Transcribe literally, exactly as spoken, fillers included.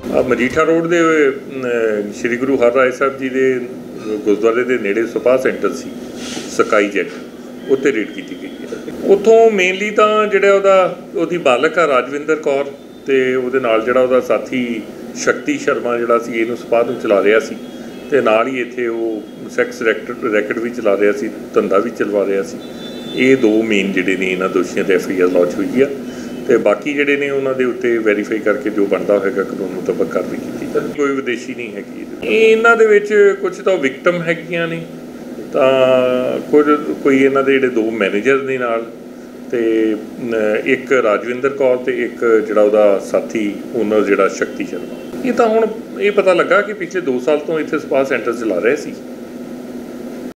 Majitha road ਦੇ ਸ਼੍ਰੀ ਗੁਰੂ ਹਰਰਾਏ ਸਾਹਿਬ ਜੀ ਦੇ ਗੁਰਦੁਆਰੇ ਦੇ ਨੇੜੇ ਸਪਾ ਸੈਂਟਰ ਸੀ ਸਕਾਈ ਜੈਟ ਉੱਥੇ ਰੇਡ ਕੀਤੀ ਗਈ ਹੈ। ਉੱਥੋਂ ਮੇਨਲੀ ਤਾਂ ਜਿਹੜਾ ਉਹਦਾ ਉਹਦੀ ਬਾਲਕ ਆ ਰਾਜਵਿੰਦਰ ਕੌਰ ਤੇ ਉਹਦੇ ਨਾਲ ਜਿਹੜਾ ਉਹਦਾ ਸਾਥੀ ਸ਼ਕਤੀ ਸ਼ਰਮਾ ਜਿਹੜਾ ਸੀ ਇਹਨੂੰ ਸਪਾ ਨੂੰ ਚਲਾ ਰਿਹਾ ਸੀ ਤੇ ਨਾਲ ਹੀ ਇੱਥੇ ਉਹ ਸੈਕਸ ਰੈਕਟ ਰੈਕਟ ਵੀ ਚਲਾ ਰਿਹਾ ਸੀ, ਧੰਦਾ ਵੀ ਚਲਵਾ ਰਿਹਾ ਸੀ। ਇਹ ਦੋ ਮੇਨ ਜਿਹੜੇ ਨੇ ਇਹਨਾਂ ਦੋਸ਼ੀਆਂ ਤੇ ਐਫ ਆਈ ਆਰ ਲੌਂਚ ਹੋਈ ਆ ਤੇ ਬਾਕੀ ਜਿਹੜੇ ਨੇ ਉਹਨਾਂ ਦੇ ਉੱਤੇ ਵੈਰੀਫਾਈ ਕਰਕੇ ਜੋ ਬਣਦਾ ਹੋਏਗਾ ਕਾਨੂੰਨ ਮੁਤਾਬਕ ਕਾਰਵਾਈ ਕੀਤੀ। ਕੋਈ ਵਿਦੇਸ਼ੀ ਨਹੀਂ ਹੈਗੀ ਇਹ ਇਹਨਾਂ ਦੇ ਵਿੱਚ, ਕੁਝ ਤਾਂ ਵਿਕਟਮ ਹੈਗੀਆਂ ਨੇ ਤਾਂ ਕੁਝ ਕੋਈ ਇਹਨਾਂ ਦੇ ਜਿਹੜੇ ਦੋ ਮੈਨੇਜਰ ਨੇ ਨਾਲ ਤੇ ਇੱਕ ਰਾਜਵਿੰਦਰ ਕੌਰ ਤੇ ਇੱਕ ਜਿਹੜਾ ਉਹਦਾ ਸਾਥੀ ਓਨਰ ਜਿਹੜਾ ਸ਼ਕਤੀ ਸ਼ਰਮਾ। ਇਹ ਤਾਂ ਹੁਣ ਇਹ ਪਤਾ ਲੱਗਾ ਕਿ ਪਿਛਲੇ ਦੋ ਸਾਲ ਤੋਂ ਇੱਥੇ ਸਪਾ ਸੈਂਟਰ ਚਲਾ ਰਹੇ ਸੀ।